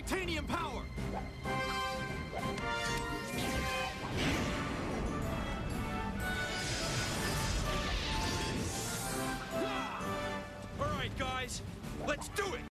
titanium power! All right, guys, let's do it!